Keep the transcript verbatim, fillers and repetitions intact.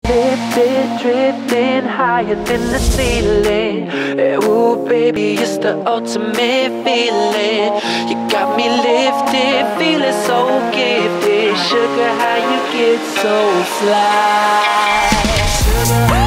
Lifted, drifting higher than the ceiling. Eh, ooh, baby, it's the ultimate feeling. You got me lifted, feeling so gifted. Sugar, how you get so fly? Sugar,